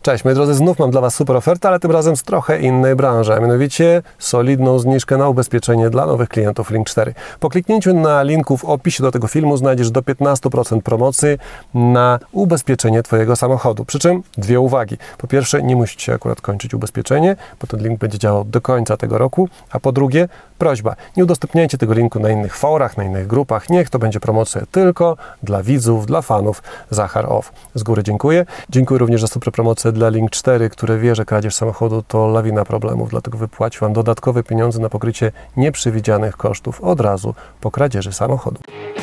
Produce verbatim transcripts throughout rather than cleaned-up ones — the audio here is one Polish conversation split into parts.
Cześć, moi drodzy, znów mam dla Was super ofertę, ale tym razem z trochę innej branży, a mianowicie solidną zniżkę na ubezpieczenie dla nowych klientów Link cztery. Po kliknięciu na linku w opisie do tego filmu znajdziesz do piętnastu procent promocji na ubezpieczenie Twojego samochodu. Przy czym dwie uwagi. Po pierwsze, nie musicie akurat kończyć ubezpieczenie, bo ten link będzie działał do końca tego roku, a po drugie, prośba, nie udostępniajcie tego linku na innych forach, na innych grupach, niech to będzie promocja tylko dla widzów, dla fanów Zachar Off. Z góry dziękuję. Dziękuję również za super promocję dla Link cztery, które wie, że kradzież samochodu to lawina problemów, dlatego wypłaci Wam dodatkowe pieniądze na pokrycie nieprzewidzianych kosztów od razu po kradzieży samochodu.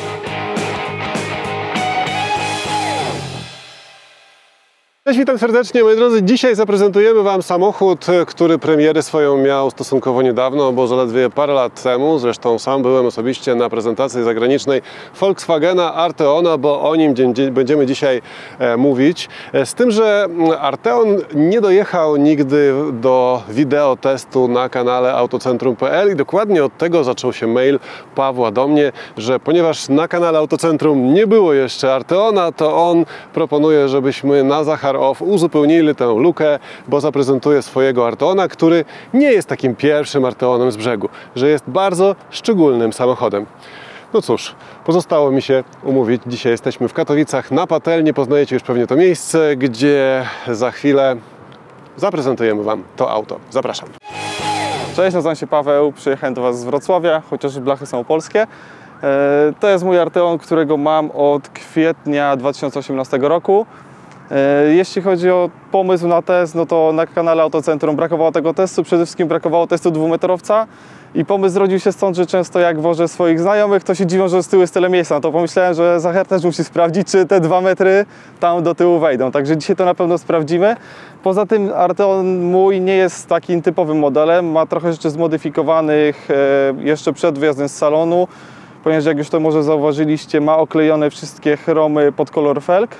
Cześć, witam serdecznie, moi drodzy. Dzisiaj zaprezentujemy Wam samochód, który premierę swoją miał stosunkowo niedawno, bo zaledwie parę lat temu. Zresztą sam byłem osobiście na prezentacji zagranicznej Volkswagena Arteona, bo o nim będziemy dzisiaj mówić. Z tym, że Arteon nie dojechał nigdy do wideo testu na kanale autocentrum kropka p l i dokładnie od tego zaczął się mail Pawła do mnie, że ponieważ na kanale Autocentrum nie było jeszcze Arteona, to on proponuje, żebyśmy na Zachar Off uzupełnili tę lukę, bo zaprezentuje swojego Arteona, który nie jest takim pierwszym Arteonem z brzegu, że jest bardzo szczególnym samochodem. No cóż, pozostało mi się umówić. Dzisiaj jesteśmy w Katowicach na Patelni. Poznajecie już pewnie to miejsce, gdzie za chwilę zaprezentujemy Wam to auto. Zapraszam. Cześć, nazywam się Paweł, przyjechałem do Was z Wrocławia, chociaż blachy są polskie. To jest mój Arteon, którego mam od kwietnia dwa tysiące osiemnastego roku. Jeśli chodzi o pomysł na test, no to na kanale Autocentrum brakowało tego testu, przede wszystkim brakowało testu dwumetrowca i pomysł zrodził się stąd, że często jak wożę swoich znajomych, to się dziwią, że z tyłu jest tyle miejsca. No to pomyślałem, że Zachar też musi sprawdzić, czy te dwa metry tam do tyłu wejdą, także dzisiaj to na pewno sprawdzimy. Poza tym Arteon mój nie jest takim typowym modelem, ma trochę rzeczy zmodyfikowanych jeszcze przed wyjazdem z salonu, ponieważ jak już to może zauważyliście, ma oklejone wszystkie chromy pod kolor felg.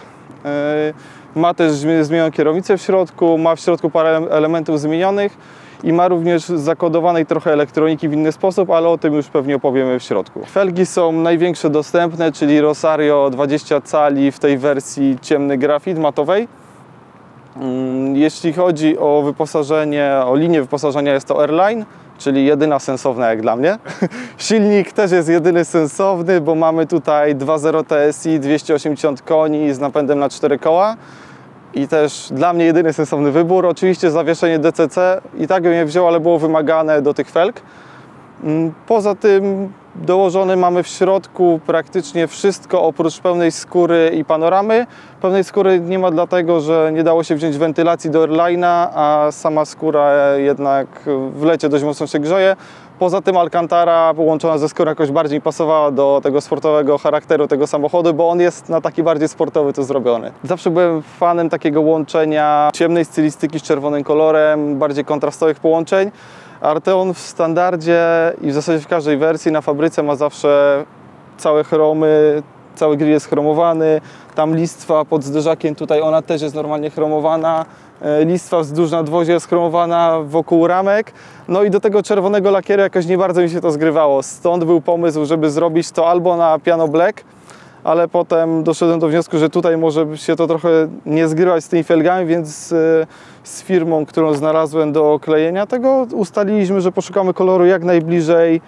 Ma też zmienioną kierownicę w środku, ma w środku parę elementów zmienionych i ma również zakodowanej trochę elektroniki w inny sposób, ale o tym już pewnie opowiemy w środku. Felgi są największe dostępne, czyli Rosario dwadzieścia cali w tej wersji ciemny grafit matowej. Jeśli chodzi o wyposażenie, o linię wyposażenia, jest to Airline, czyli jedyna sensowna jak dla mnie. Silnik też jest jedyny sensowny, bo mamy tutaj dwa zero T S I, dwieście osiemdziesiąt koni z napędem na cztery koła. I też dla mnie jedyny sensowny wybór. Oczywiście zawieszenie D C C i tak bym je wziął, ale było wymagane do tych felg. Poza tym dołożone mamy w środku praktycznie wszystko oprócz pełnej skóry i panoramy. Pełnej skóry nie ma dlatego, że nie dało się wziąć wentylacji do Airline'a, a sama skóra jednak w lecie dość mocno się grzeje. Poza tym Alcantara połączona ze skórą jakoś bardziej pasowała do tego sportowego charakteru tego samochodu, bo on jest na taki bardziej sportowy to zrobiony. Zawsze byłem fanem takiego łączenia ciemnej stylistyki z czerwonym kolorem, bardziej kontrastowych połączeń. Arteon w standardzie i w zasadzie w każdej wersji na fabryce ma zawsze całe chromy, cały grill jest chromowany, tam listwa pod zderzakiem, tutaj ona też jest normalnie chromowana, listwa wzdłuż nadwozia jest chromowana wokół ramek, no i do tego czerwonego lakieru jakoś nie bardzo mi się to zgrywało, stąd był pomysł, żeby zrobić to albo na piano black, ale potem doszedłem do wniosku, że tutaj może się to trochę nie zgrywać z tymi felgami, więc z firmą, którą znalazłem do klejenia tego, ustaliliśmy, że poszukamy koloru jak najbliżej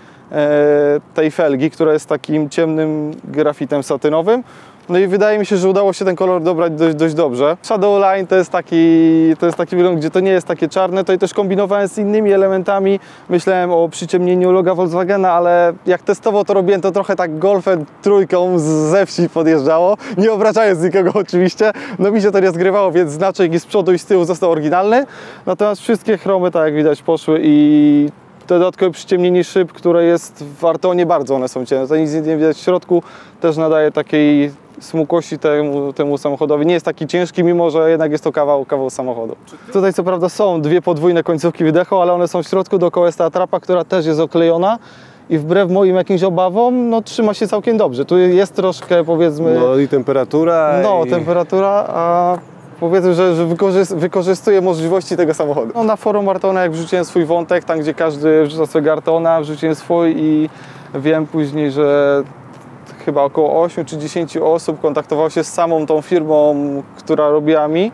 tej felgi, która jest takim ciemnym grafitem satynowym. No i wydaje mi się, że udało się ten kolor dobrać dość, dość dobrze. Shadowline to jest taki, to jest taki wygląd, gdzie to nie jest takie czarne. To i też kombinowałem z innymi elementami. Myślałem o przyciemnieniu loga Volkswagena, ale jak testowo to robiłem, to trochę tak Golfem trójką ze wsi podjeżdżało. Nie obrażając nikogo oczywiście. No mi się to nie zgrywało, więc znaczek i z przodu i z tyłu został oryginalny. Natomiast wszystkie chromy, tak jak widać, poszły i dodatkowe przyciemnienie szyb, które jest w Arteonie bardzo, one są ciemne. To nic nie widać w środku, też nadaje takiej smukłości temu, temu samochodowi. Nie jest taki ciężki, mimo że jednak jest to kawał, kawał samochodu. Tutaj co prawda są dwie podwójne końcówki wydechu, ale one są w środku, dookoła jest ta atrapa, która też jest oklejona i wbrew moim jakimś obawom, no trzyma się całkiem dobrze. Tu jest troszkę, powiedzmy... No i temperatura... No, i... temperatura, a powiedzmy, że, że wykorzy wykorzystuje możliwości tego samochodu. No, na forum Arteona, jak wrzuciłem swój wątek, tam gdzie każdy wrzuca swojego Arteona, wrzuciłem swój i wiem później, że chyba około ośmiu czy dziesięciu osób kontaktowało się z samą tą firmą, która robiła mi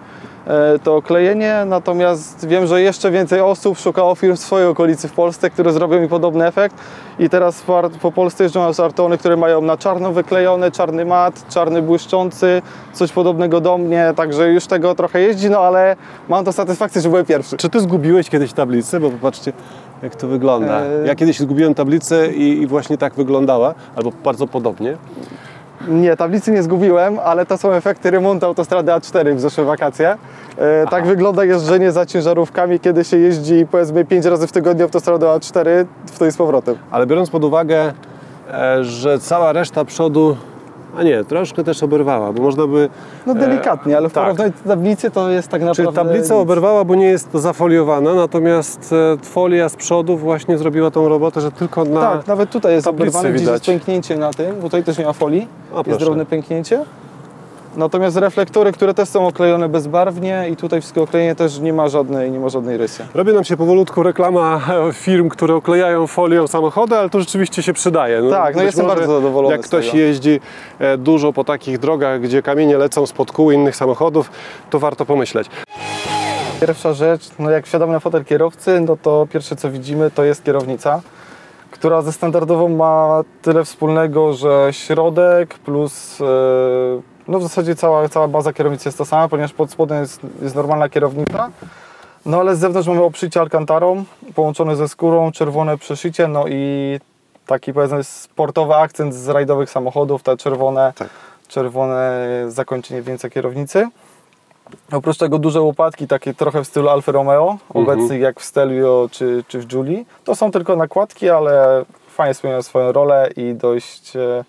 to klejenie, natomiast wiem, że jeszcze więcej osób szukało firm w swojej okolicy w Polsce, które zrobią mi podobny efekt i teraz po Polsce jeżdżą Artony, które mają na czarno wyklejone, czarny mat, czarny błyszczący, coś podobnego do mnie, także już tego trochę jeździ, no ale mam to satysfakcję, że byłem pierwszy. Czy ty zgubiłeś kiedyś tablicę? Bo popatrzcie, jak to wygląda. Ja kiedyś zgubiłem tablicę i, i właśnie tak wyglądała, albo bardzo podobnie. Nie, tablicy nie zgubiłem, ale to są efekty remontu autostrady A cztery w zeszłe wakacje. E, tak wygląda jeżdżenie za ciężarówkami, kiedy się jeździ powiedzmy pięć razy w tygodniu autostradą A cztery, w to i z powrotem. Ale biorąc pod uwagę, e, że cała reszta przodu, a nie, troszkę też oberwała, bo można by... No delikatnie, ale w tak. porównaniu do tablicy to jest tak naprawdę... Czyli tablica nic. oberwała, bo nie jest zafoliowana, natomiast e, folia z przodu właśnie zrobiła tą robotę, że tylko na Tak, nawet tutaj jest oberwane, gdzieś widać. jest pęknięcie na tym, bo tutaj też nie ma folii, O, jest proszę. drobne pęknięcie. Natomiast reflektory, które też są oklejone bezbarwnie i tutaj wszystko oklejenie też nie ma żadnej, nie ma żadnej rysy. Robi nam się powolutku reklama firm, które oklejają folią samochody, ale to rzeczywiście się przydaje. No, Tak, no być jestem może bardzo zadowolony Jak z ktoś tego. jeździ e, dużo po takich drogach, gdzie kamienie lecą spod kół innych samochodów, to warto pomyśleć. Pierwsza rzecz, no jak wsiadamy na fotel kierowcy, no to pierwsze co widzimy to jest kierownica, która ze standardową ma tyle wspólnego, że środek plus, yy, no w zasadzie cała, cała baza kierownicy jest ta sama, ponieważ pod spodem jest, jest normalna kierownica. No ale z zewnątrz mamy obszycie alkantarą, połączone ze skórą, czerwone przeszycie, no i taki powiedzmy sportowy akcent z rajdowych samochodów, te czerwone, Tak. czerwone zakończenie wieńca kierownicy. Oprócz tego duże łopatki, takie trochę w stylu Alfa Romeo, obecnych mhm. jak w Stelvio czy, czy w Giulii. To są tylko nakładki, ale fajnie spełniają swoją rolę i dość, e,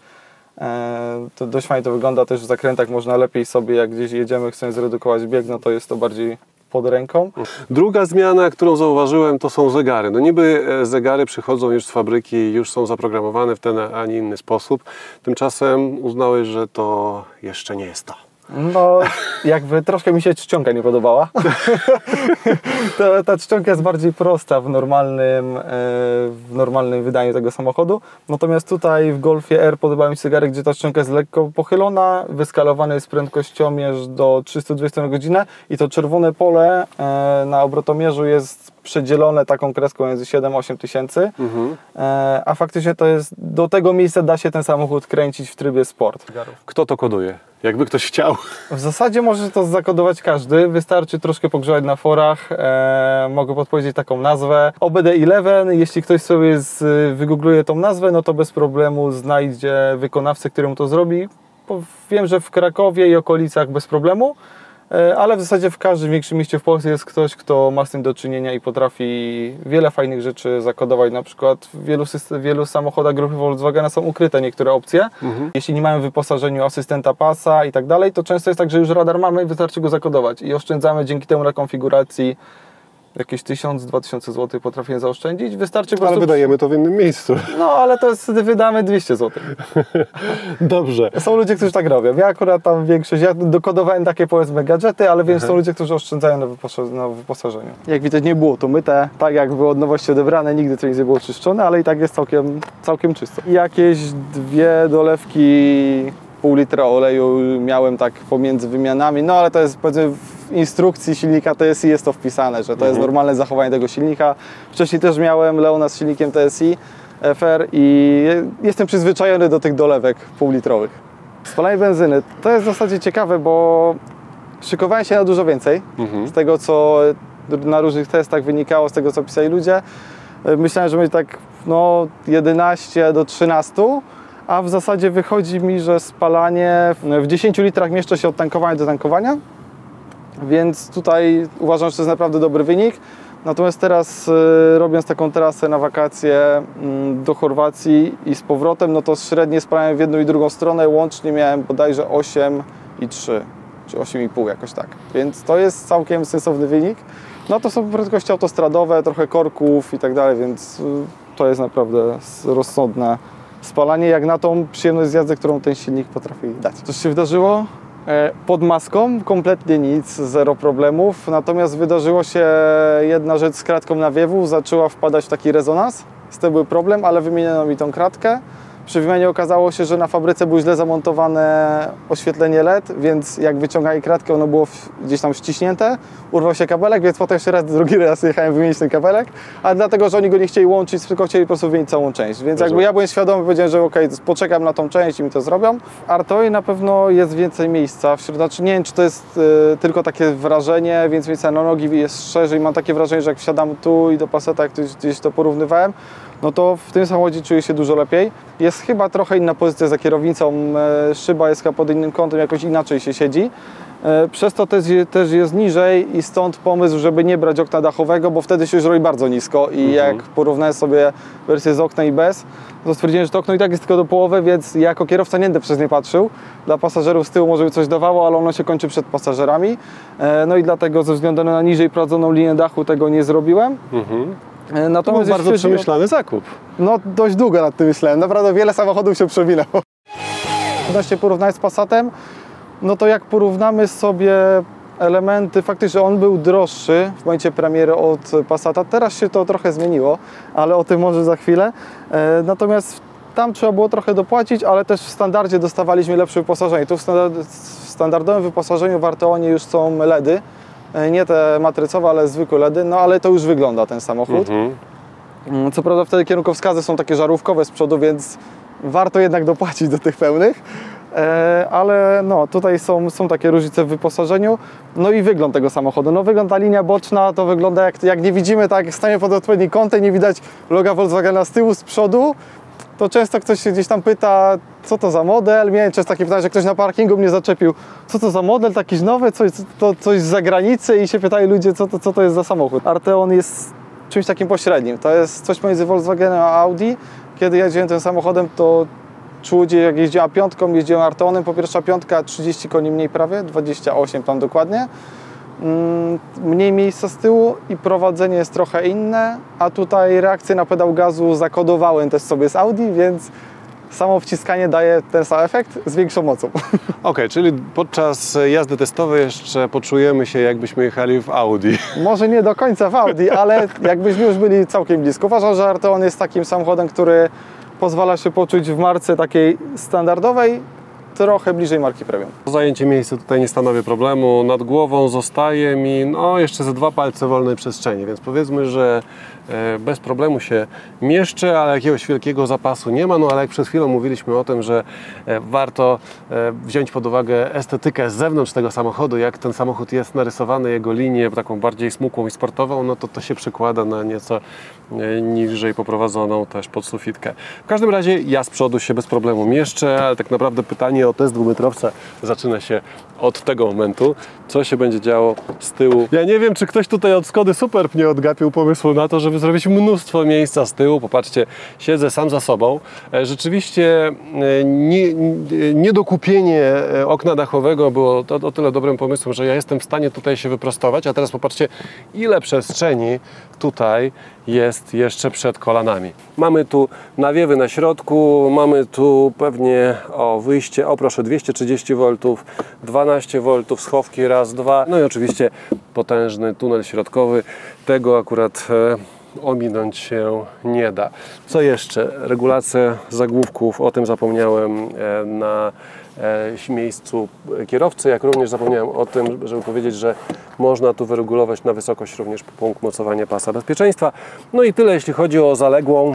to dość fajnie to wygląda. Też w zakrętach można lepiej sobie, jak gdzieś jedziemy, chcemy zredukować bieg, no to jest to bardziej pod ręką. Druga zmiana, którą zauważyłem, to są zegary. No niby zegary przychodzą już z fabryki i już są zaprogramowane w ten, a nie inny sposób. Tymczasem uznałeś, że to jeszcze nie jest to. No, jakby troszkę mi się czcionka nie podobała. ta, ta czcionka jest bardziej prosta w normalnym, w normalnym wydaniu tego samochodu. Natomiast tutaj w Golfie R podoba mi się zegary, gdzie ta czcionka jest lekko pochylona, wyskalowany jest prędkościomierz do trzysta dwadzieścia na godzinę i to czerwone pole na obrotomierzu jest przedzielone taką kreską między siedem a osiem tysięcy, mhm. a faktycznie to jest, do tego miejsca da się ten samochód kręcić w trybie sport. Kto to koduje? Jakby ktoś chciał. W zasadzie może to zakodować każdy, wystarczy troszkę pogrzebać na forach, e, mogę podpowiedzieć taką nazwę O B D jedenaście, jeśli ktoś sobie z, wygoogluje tą nazwę, no to bez problemu znajdzie wykonawcę, który mu to zrobi. Bo wiem, że w Krakowie i okolicach bez problemu, e, ale w zasadzie w każdym większym mieście w Polsce jest ktoś, kto ma z tym do czynienia i potrafi wiele fajnych rzeczy zakodować. Na przykład w wielu, w wielu samochodach grupy Volkswagena są ukryte niektóre opcje. Mhm. Jeśli nie mamy w wyposażeniu asystenta pasa i tak dalej, to często jest tak, że już radar mamy i wystarczy go zakodować i oszczędzamy dzięki temu na konfiguracji jakieś tysiąc, dwa tysiące złotych potrafimy zaoszczędzić. Wystarczy po ale prostu... wydajemy to w innym miejscu. No, ale to jest, wydamy dwieście złotych. Dobrze. Są ludzie, którzy tak robią. Ja akurat tam większość, ja dokodowałem takie powiedzmy gadżety, ale wiem, że są ludzie, którzy oszczędzają na, wyposa- na wyposażeniu. Jak widać, nie było to myte, tak jak było od nowości odebrane, nigdy to nie było czyszczone, ale i tak jest całkiem, całkiem czysto. I jakieś dwie dolewki pół litra oleju miałem tak pomiędzy wymianami, no ale to jest powiedzmy w instrukcji silnika T S I jest to wpisane, że to mhm. jest normalne zachowanie tego silnika. Wcześniej też miałem Leona z silnikiem T S I F R i jestem przyzwyczajony do tych dolewek półlitrowych. Spalanie benzyny to jest w zasadzie ciekawe, bo szykowałem się na dużo więcej mhm. z tego, co na różnych testach wynikało, z tego, co pisali ludzie. Myślałem, że będzie tak no, jedenaście do trzynastu, a w zasadzie wychodzi mi, że spalanie w dziesięciu litrach mieszczę się od tankowania do tankowania, więc tutaj uważam, że to jest naprawdę dobry wynik. Natomiast teraz y, robiąc taką trasę na wakacje y, do Chorwacji i z powrotem, no to średnie spalanie w jedną i drugą stronę łącznie miałem bodajże osiem i trzy, czy osiem i pół jakoś tak. Więc to jest całkiem sensowny wynik. No to są prędkości autostradowe, trochę korków i tak dalej, więc y, to jest naprawdę rozsądne spalanie, jak na tą przyjemność z jazdy, którą ten silnik potrafi dać. Coś się wydarzyło? Pod maską kompletnie nic, zero problemów, natomiast wydarzyło się jedna rzecz z kratką nawiewu, zaczęła wpadać w taki rezonans, z tym był problem, ale wymieniono mi tą kratkę, Przy wymianie okazało się, że na fabryce było źle zamontowane oświetlenie L E D, więc jak wyciągali kratkę, ono było gdzieś tam ściśnięte, urwał się kabelek, więc potem jeszcze raz, drugi raz jechałem wymienić ten kabelek, a dlatego, że oni go nie chcieli łączyć, tylko chcieli po prostu wymienić całą część. Więc jakby ja byłem świadomy, powiedziałem, że okej, poczekam na tą część i mi to zrobią. W Artoi na pewno jest więcej miejsca, w środku, znaczy nie wiem, czy to jest y, tylko takie wrażenie, więc miejsca na nogi jest szerzej. Mam takie wrażenie, że jak wsiadam tu i do Passata, jak gdzieś to porównywałem, no to w tym samochodzie czuję się dużo lepiej. Jest chyba trochę inna pozycja za kierownicą, e, szyba jest chyba pod innym kątem, jakoś inaczej się siedzi. E, przez to też, też jest niżej i stąd pomysł, żeby nie brać okna dachowego, bo wtedy się już robi bardzo nisko i mhm. jak porównałem sobie wersję z okna i bez, to stwierdziłem, że to okno i tak jest tylko do połowy, więc ja jako kierowca nie będę przez nie patrzył. Dla pasażerów z tyłu może by coś dawało, ale ono się kończy przed pasażerami. E, no i dlatego ze względu na niżej prowadzoną linię dachu tego nie zrobiłem. Mhm. Natomiast to był bardzo przemyślany zakup. No dość długo nad tym myślałem, naprawdę wiele samochodów się przewinęło. Odnośnie porównania z Passatem, no to jak porównamy sobie elementy, faktycznie on był droższy w momencie premiery od Passata, teraz się to trochę zmieniło, ale o tym może za chwilę. Natomiast tam trzeba było trochę dopłacić, ale też w standardzie dostawaliśmy lepsze wyposażenie. Tu w standardowym wyposażeniu w Arteonie już są L E D y. Nie te matrycowe, ale zwykłe L E D y, no ale to już wygląda ten samochód. Mhm. Co prawda wtedy kierunkowskazy są takie żarówkowe z przodu, więc warto jednak dopłacić do tych pełnych. E, ale no, tutaj są, są takie różnice w wyposażeniu. No i wygląd tego samochodu. No wygląd, ta linia boczna to wygląda jak, jak nie widzimy, tak jak stanie pod odpowiednim kątem, nie widać loga Volkswagena z tyłu, z przodu. To często ktoś się gdzieś tam pyta, co to za model. Miałem często takie pytanie, że ktoś na parkingu mnie zaczepił, co to za model, taki nowy, coś, to, coś z zagranicy i się pytają ludzie, co to, co to jest za samochód. Arteon jest czymś takim pośrednim. To jest coś pomiędzy Volkswagenem a Audi. Kiedy jeździłem tym samochodem, to czuć, jak jeździłem piątką, jeździłem Arteonem, po pierwsza piątka trzydzieści koni mniej prawie, dwadzieścia osiem tam dokładnie. Mniej miejsca z tyłu i prowadzenie jest trochę inne, a tutaj reakcję na pedał gazu zakodowałem też sobie z Audi, więc samo wciskanie daje ten sam efekt z większą mocą. Okej, okay, czyli podczas jazdy testowej jeszcze poczujemy się, jakbyśmy jechali w Audi. Może nie do końca w Audi, ale jakbyśmy już byli całkiem blisko. Uważam, że Arteon jest takim samochodem, który pozwala się poczuć w marce takiej standardowej, trochę bliżej marki premium. Zajęcie miejsca tutaj nie stanowi problemu. Nad głową zostaje mi no, jeszcze ze dwa palce wolnej przestrzeni, więc powiedzmy, że e, bez problemu się mieszczę, ale jakiegoś wielkiego zapasu nie ma. No ale jak przed chwilą mówiliśmy o tym, że e, warto e, wziąć pod uwagę estetykę z zewnątrz tego samochodu, jak ten samochód jest narysowany, jego linię taką bardziej smukłą i sportową, no to to się przekłada na nieco e, niżej poprowadzoną też podsufitkę. W każdym razie ja z przodu się bez problemu mieszczę, ale tak naprawdę pytanie o test dwumetrowca zaczyna się od tego momentu, co się będzie działo z tyłu. Ja nie wiem, czy ktoś tutaj od Skody Superb nie odgapił pomysłu na to, żeby zrobić mnóstwo miejsca z tyłu. Popatrzcie, siedzę sam za sobą. Rzeczywiście nie, niedokupienie okna dachowego było to, o tyle dobrym pomysłem, że ja jestem w stanie tutaj się wyprostować, a teraz popatrzcie, ile przestrzeni tutaj jest jeszcze przed kolanami. Mamy tu nawiewy na środku, mamy tu pewnie o wyjście, o proszę, dwieście trzydzieści woltów, dwanaście woltów, schowki raz, dwa, no i oczywiście potężny tunel środkowy. Tego akurat e, ominąć się nie da. Co jeszcze? Regulacja zagłówków, o tym zapomniałem e, na e, miejscu kierowcy, jak również zapomniałem o tym, żeby powiedzieć, że można tu wyregulować na wysokość również punkt mocowania pasa bezpieczeństwa. No i tyle, jeśli chodzi o zaległą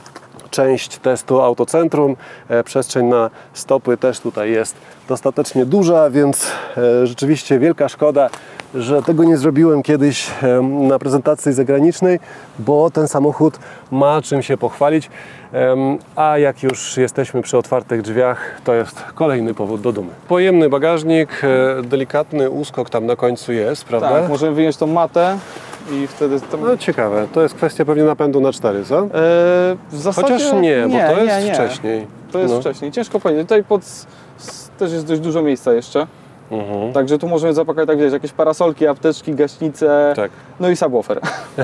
część testu Autocentrum. E, przestrzeń na stopy też tutaj jest dostatecznie duża, więc e, rzeczywiście wielka szkoda, że tego nie zrobiłem kiedyś e, na prezentacji zagranicznej, bo ten samochód ma czym się pochwalić, e, a jak już jesteśmy przy otwartych drzwiach, to jest kolejny powód do dumy. Pojemny bagażnik, e, delikatny uskok tam na końcu jest, prawda? Tak, możemy wyjąć tą matę i wtedy... To... No ciekawe, to jest kwestia pewnie napędu na cztery, co? Eee, w zasadzie... Chociaż nie, bo nie, to jest nie, nie. wcześniej. To jest no. wcześniej, ciężko powiedzieć. Tutaj pod... też jest dość dużo miejsca jeszcze. Mhm. Także tu możemy zapakować, tak wiesz, jakieś parasolki, apteczki, gaśnice, tak. No i subwoofer.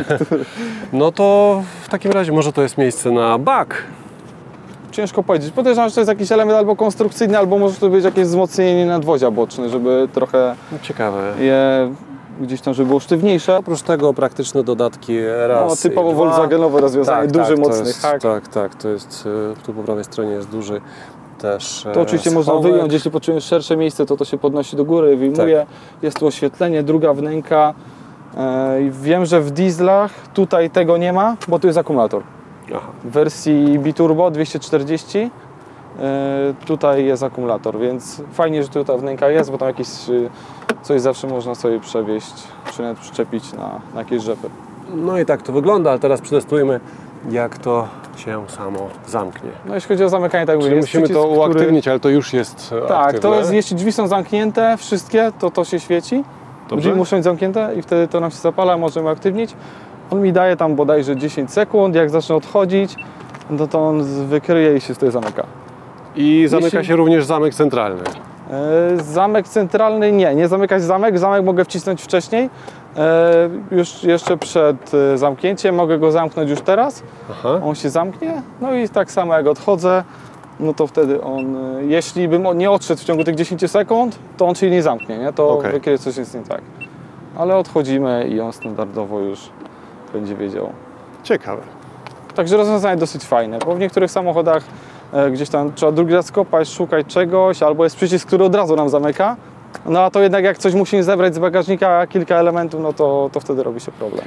No to w takim razie może to jest miejsce na bak. Ciężko powiedzieć. Podejrzewam, że to jest jakiś element albo konstrukcyjny, albo może to być jakieś wzmocnienie nadwozia boczne, żeby trochę no ciekawe. je gdzieś tam, żeby było sztywniejsze. Oprócz tego praktyczne dodatki raz No, typowo i dwa. Volkswagenowe rozwiązanie, Tak, duży, tak, mocny to jest, hak. Tak, tak, to jest, e, tu po prawej stronie jest duży też To oczywiście można schowek. wyjąć, jeśli poczujesz szersze miejsce, to to się podnosi do góry, wyjmuje. Tak. Jest tu oświetlenie, druga wnęka. E, i wiem, że w dieslach tutaj tego nie ma, bo tu jest akumulator. Aha. W wersji biturbo dwieście czterdzieści e, tutaj jest akumulator, więc fajnie, że tu ta wnęka jest, bo tam jakieś y, coś zawsze można sobie przewieźć, czy nawet przyczepić na, na jakieś rzepy. No i tak to wygląda, ale teraz przetestujmy, jak to się samo zamknie. No jeśli chodzi o zamykanie, tak Czyli mówię, jest musimy to przycisk, który- uaktywnić, ale to już jest e, Tak, aktywne. to jest, jeśli drzwi są zamknięte, wszystkie, to to się świeci. Dobrze. Drzwi muszą być zamknięte i wtedy to nam się zapala, możemy aktywnić. On mi daje tam bodajże dziesięć sekund, jak zacznę odchodzić, no to on z- wykryje i się tutaj zamyka. I zamyka Jeśli- się również zamek centralny. E, Zamek centralny nie, nie zamykać zamek, zamek mogę wcisnąć wcześniej, e, już jeszcze przed e, zamknięciem, mogę go zamknąć już teraz, Aha. on się zamknie, no i tak samo jak odchodzę, no to wtedy on, e, jeśli bym on nie odszedł w ciągu tych dziesięciu sekund, to on się nie zamknie, nie? To Okej. wykryje, coś jest nie tak. Ale odchodzimy i on standardowo już będzie wiedział. Ciekawe. Także rozwiązanie dosyć fajne, bo w niektórych samochodach e, gdzieś tam trzeba drugi raz kopać, szukać czegoś, albo jest przycisk, który od razu nam zamyka. No a to jednak jak coś musimy zebrać z bagażnika, kilka elementów, no to, to wtedy robi się problem.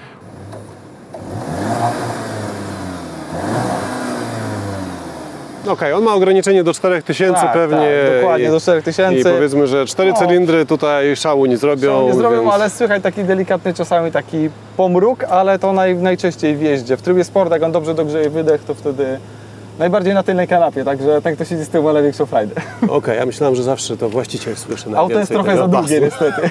Okej, on ma ograniczenie do czterech tysięcy Tak, pewnie. tak, dokładnie, i, do czterech tysięcy. I powiedzmy, że cztery No. cylindry tutaj szału nie zrobią. Nie zrobią, więc... ale słychać taki delikatny czasami taki pomruk, ale to naj, najczęściej w jeździe. W trybie sport, jak on dobrze dogrzeje wydech, to wtedy najbardziej na tylnej kanapie, także ten, kto siedzi z tyłu, ma największą frajdę. Okej, ja myślałem, że zawsze to właściciel słyszy najwięcej. Auto jest trochę tego za długie basu. niestety.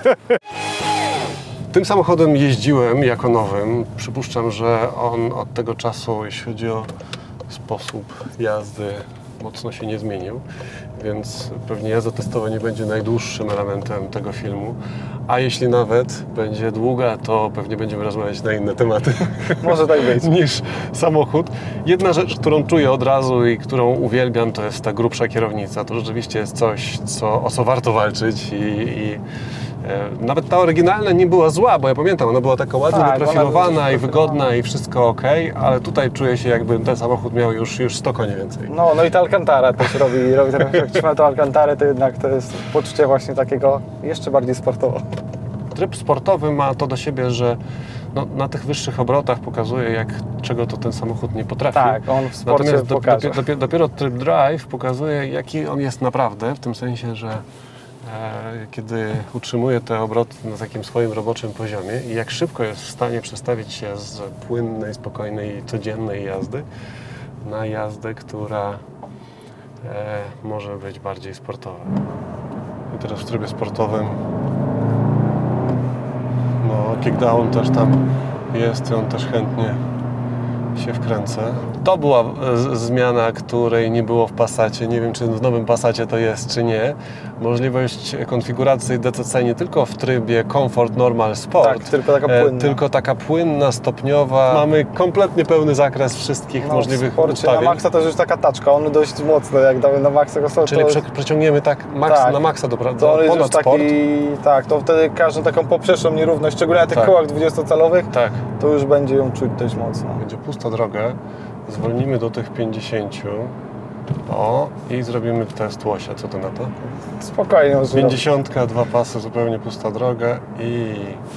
Tym samochodem jeździłem jako nowym. Przypuszczam, że on od tego czasu, jeśli chodzi o sposób jazdy, mocno się nie zmienił, więc pewnie jazda testowa nie będzie najdłuższym elementem tego filmu, a jeśli nawet będzie długa, to pewnie będziemy rozmawiać na inne tematy Może tak być. niż samochód. Jedna rzecz, którą czuję od razu i którą uwielbiam, to jest ta grubsza kierownica. To rzeczywiście jest coś, co, o co warto walczyć i, i e, nawet ta oryginalna nie była zła, bo ja pamiętam, ona była taka ładnie Tak, ona wyprofilowana była i wygodna i wszystko ok, ale tutaj czuję się, jakby ten samochód miał już, już sto koni więcej. No, no i ta Alcantara też robi, robi trochę, jak trzyma to Alcantarę, to jednak to jest poczucie właśnie takiego jeszcze bardziej sportowo. Tryb sportowy ma to do siebie, że no, na tych wyższych obrotach pokazuje, jak, czego to ten samochód nie potrafi. Tak, on w sporcie Natomiast do, pokaże. dopiero, dopiero, dopiero tryb drive pokazuje, jaki on jest naprawdę, w tym sensie, że e, kiedy utrzymuje te obroty na takim swoim roboczym poziomie i jak szybko jest w stanie przestawić się z płynnej, spokojnej, codziennej jazdy na jazdę, która e, może być bardziej sportowa. I teraz w trybie sportowym no, kickdown też tam jest i on też chętnie się wkręca. To była z- zmiana, której nie było w Passacie. Nie wiem, czy w nowym Passacie to jest, czy nie. Możliwość konfiguracji D C C nie tylko w trybie Comfort, Normal, Sport. Tak, tylko taka e, płynna. Tylko taka płynna, stopniowa. Mamy kompletnie pełny zakres wszystkich No, możliwych w sporcie ustawień. na maksa też już taka taczka, on dość mocno, jak damy na maksa go to, Czyli to, prze, przeciągniemy tak, max, Tak. na maksa do, to on do jest już ponad taki, sport. tak, to wtedy każdą taką poprzeczną nierówność, szczególnie na tych Tak. kołach dwudziestocalowych, Tak. to już będzie ją czuć dość mocno. Będzie pusta droga, zwolnimy do tych pięćdziesięciu. O, i zrobimy test łosia. Co to na to? Spokojnie może robić. pięćdziesiątka, dwa pasy, zupełnie pusta droga i...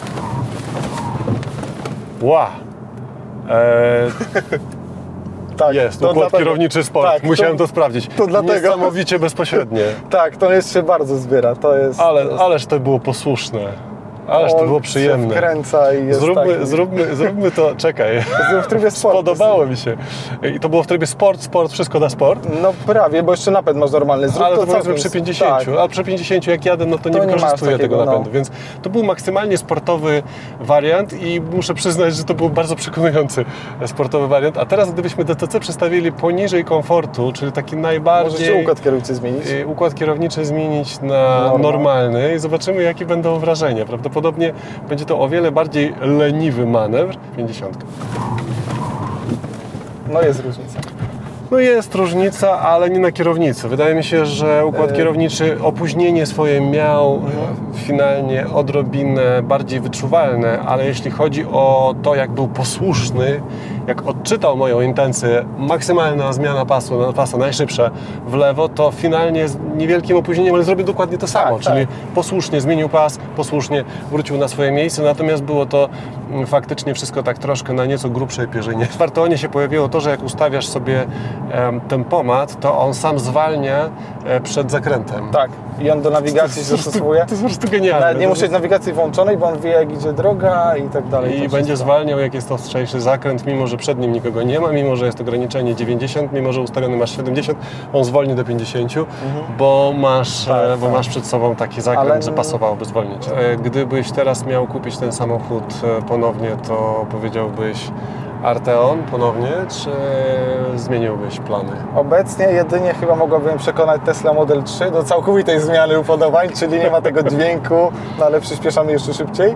Ła! Eee, Tak, jest, to układ dlatego. kierowniczy sport. Tak, Musiałem to- to, sprawdzić. to dlatego. Niesamowicie bezpośrednie. Tak, to jest się bardzo zbiera, to jest... Ale, to jest, ależ to było posłuszne. Ależ to on było się przyjemne. wkręca i jest Zróbmy, taki, zróbmy, zróbmy to, czekaj. w trybie sport. Podobało mi się. I to było w trybie sport, sport, wszystko na sport. No prawie, bo jeszcze napęd masz normalny. Zrób Ale to to powiedzmy całkiem- przy pięćdziesięciu, Tak. a przy pięćdziesięciu jak jadę, no to nie To nie masz wykorzystuję takiego, tego no. napędu, więc to był maksymalnie sportowy wariant i muszę przyznać, że to był bardzo przekonujący sportowy wariant, a teraz gdybyśmy D C C przestawili poniżej komfortu, czyli taki najbardziej... Możecie układ kierownicy zmienić. y, układ kierowniczy zmienić na Normal. normalny i zobaczymy, jakie będą wrażenia. Prawdopodobnie będzie to o wiele bardziej leniwy manewr. pięćdziesiątka. No jest różnica. No jest różnica, ale nie na kierownicy. Wydaje mi się, że układ kierowniczy opóźnienie swoje miał mhm. finalnie odrobinę bardziej wyczuwalne, ale jeśli chodzi o to, jak był posłuszny, jak odczytał moją intencję, maksymalna zmiana pasu na pasa najszybsze w lewo, to finalnie z niewielkim opóźnieniem, ale zrobił dokładnie to samo, tak, czyli tak. posłusznie zmienił pas, posłusznie wrócił na swoje miejsce, natomiast było to faktycznie wszystko tak troszkę na nieco grubszej pierzynie. W Arteonie się pojawiło to, że jak ustawiasz sobie um, tempomat, to on sam zwalnia e, przed zakrętem. Tak, i on do nawigacji się dostosowuje. To jest po prostu genialne. Nawet nie musi mieć nawigacji włączonej, bo on wie, jak idzie droga i tak dalej. I będzie zwalniał, jak jest ostrzejszy zakręt, mimo że przed nim nikogo nie ma, mimo że jest ograniczenie dziewięćdziesiąt, mimo że ustawiony masz siedemdziesiąt, on zwolni do pięćdziesięciu, mhm. bo, masz, tak, bo tak. masz przed sobą taki zakręt, ale... że pasowałoby zwolnić. Gdybyś teraz miał kupić ten samochód ponownie, to powiedziałbyś Arteon ponownie, czy zmieniłbyś plany? Obecnie jedynie chyba mogłabym przekonać Tesla Model trzy do całkowitej zmiany upodobań, czyli nie ma tego dźwięku, no ale przyspieszamy jeszcze szybciej.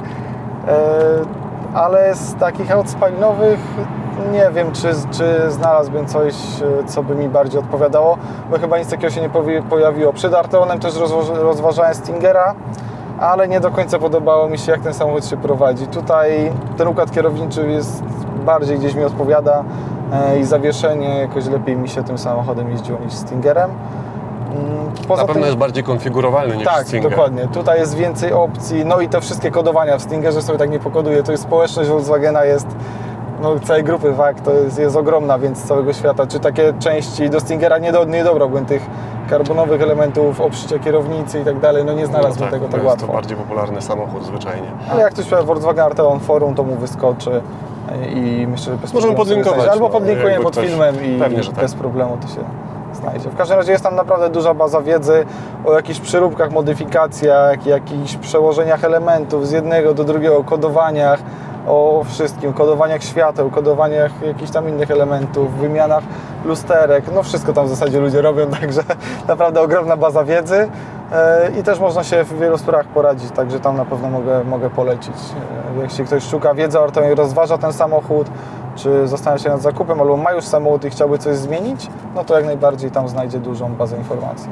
Ale z takich aut spalinowych nie wiem, czy, czy znalazłbym coś, co by mi bardziej odpowiadało, bo chyba nic takiego się nie pojawiło. Przed Arteonem też rozważałem Stingera, ale nie do końca podobało mi się, jak ten samochód się prowadzi. Tutaj ten układ kierowniczy jest bardziej gdzieś mi odpowiada i zawieszenie jakoś lepiej mi się tym samochodem jeździło niż Stingerem. Poza Na pewno tym, jest bardziej konfigurowalny niż tak, Stinger. Tak, dokładnie. Tutaj jest więcej opcji, no i te wszystkie kodowania w Stingerze sobie tak nie pokoduję. To jest społeczność Volkswagena, jest no, całej grupy W A G, to jest, jest ogromna, więc z całego świata. Czy takie części do Stingera nie, do, nie dobrałbym tych karbonowych elementów, obszycia kierownicy i tak dalej, no nie znalazłbym no tak, tego tak jest łatwo. To bardziej popularny samochód zwyczajnie. Ale jak ktoś powie Volkswagen Arteon Forum, to mu wyskoczy i myślę, że bez Możemy podlinkować. Albo podlinkujemy no, pod ktoś... filmem i Pewnie, że bez tak. problemu to się znajdzie. W każdym razie jest tam naprawdę duża baza wiedzy o jakichś przeróbkach, modyfikacjach, jakichś przełożeniach elementów z jednego do drugiego, kodowaniach, o wszystkim, kodowaniach świateł, kodowaniach jakichś tam innych elementów, wymianach lusterek, no wszystko tam w zasadzie ludzie robią, także naprawdę ogromna baza wiedzy i też można się w wielu sprawach poradzić, także tam na pewno mogę, mogę polecić. Jeśli ktoś szuka wiedzy o Arteonie, rozważa ten samochód, czy zastanawia się nad zakupem, albo ma już samochód i chciałby coś zmienić, no to jak najbardziej tam znajdzie dużą bazę informacji.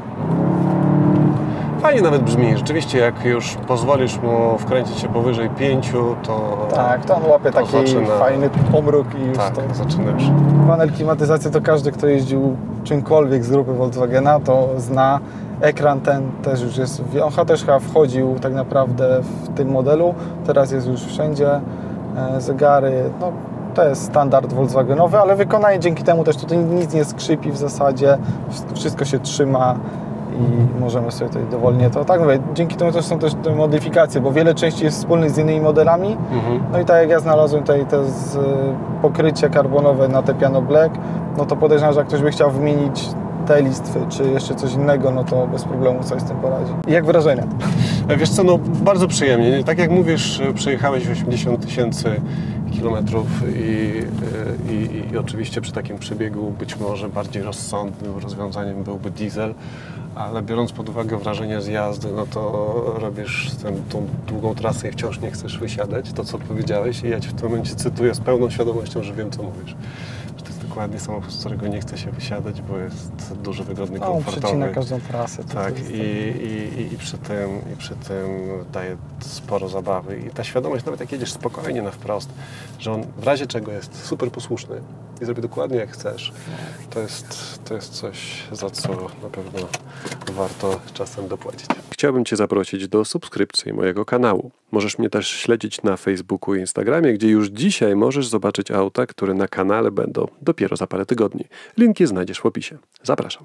Fajnie nawet brzmi. Rzeczywiście, jak już pozwolisz mu wkręcić się powyżej pięciu, to... Tak, to on łapie taki zaczyna... fajny pomruk i już tak, to... zaczynasz. Panel klimatyzacji to każdy, kto jeździł czymkolwiek z grupy Volkswagena, to zna. Ekran ten też już jest... On też chyba wchodził tak naprawdę w tym modelu. Teraz jest już wszędzie. Zegary, no to jest standard Volkswagenowy, ale wykonanie dzięki temu też tutaj nic nie skrzypi w zasadzie. Wszystko się trzyma i możemy sobie tutaj dowolnie to... Tak mówię, dzięki temu też są też te modyfikacje, bo wiele części jest wspólnych z innymi modelami. Mhm. No i tak jak ja znalazłem tutaj te z, pokrycie karbonowe na te Piano Black, no to podejrzewam, że jak ktoś by chciał wymienić te listwy, czy jeszcze coś innego, no to bez problemu coś z tym poradzi. I jak wrażenia? Wiesz co, no bardzo przyjemnie. Tak jak mówisz, przejechałeś osiemdziesiąt tysięcy kilometrów i, i, i oczywiście przy takim przebiegu być może bardziej rozsądnym rozwiązaniem byłby diesel, ale biorąc pod uwagę wrażenie z jazdy, no to robisz tę, tą długą trasę i wciąż nie chcesz wysiadać, to co powiedziałeś, i ja Cię w tym momencie cytuję z pełną świadomością, że wiem, co mówisz. Że to jest dokładnie samochód, z którego nie chce się wysiadać, bo jest duży, wygodny, no, komfortowy. Przecina każdą trasę. Tak, i, i, i, przy tym, i przy tym daje sporo zabawy. I ta świadomość, nawet jak jedziesz spokojnie na wprost, że on w razie czego jest super posłuszny i zrobi dokładnie jak chcesz, to jest, to jest coś, za co na pewno warto czasem dopłacić. Chciałbym Cię zaprosić do subskrypcji mojego kanału. Możesz mnie też śledzić na Facebooku i Instagramie, gdzie już dzisiaj możesz zobaczyć auta, które na kanale będą dopiero za parę tygodni. Linki znajdziesz w opisie. Zapraszam.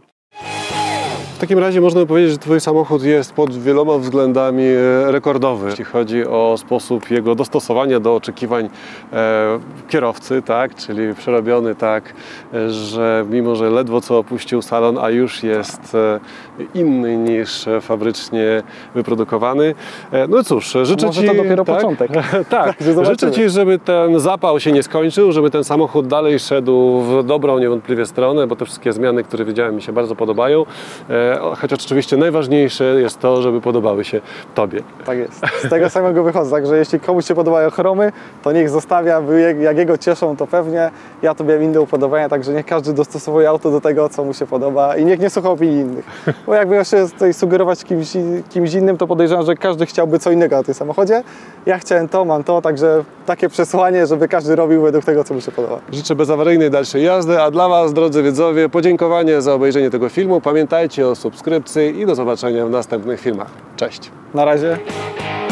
W takim razie można by powiedzieć, że Twój samochód jest pod wieloma względami rekordowy, jeśli chodzi o sposób jego dostosowania do oczekiwań e, kierowcy, tak? Czyli przerobiony tak, że mimo, że ledwo co opuścił salon, a już jest e, inny niż fabrycznie wyprodukowany. E, no cóż, życzę Może Ci... to dopiero tak? początek. Tak, życzę Ci, żeby ten zapał się nie skończył, żeby ten samochód dalej szedł w dobrą niewątpliwie stronę, bo te wszystkie zmiany, które widziałem, mi się bardzo podobają. E, chociaż oczywiście najważniejsze jest to, żeby podobały się Tobie. Tak jest. Z tego samego wychodzę, także jeśli komuś się podobają chromy, to niech zostawia, jak jego cieszą, to pewnie. Ja to miałem inne upodobania, także niech każdy dostosowuje auto do tego, co mu się podoba i niech nie słucha opinii innych. Bo jakby ja się tutaj sugerować kimś, kimś innym, to podejrzewam, że każdy chciałby co innego na tym samochodzie. Ja chciałem to, mam to, także takie przesłanie, żeby każdy robił według tego, co mu się podoba. Życzę bezawaryjnej dalszej jazdy, a dla Was, drodzy widzowie, podziękowanie za obejrzenie tego filmu. Pamiętajcie o subskrypcji i do zobaczenia w następnych filmach. Cześć! Na razie.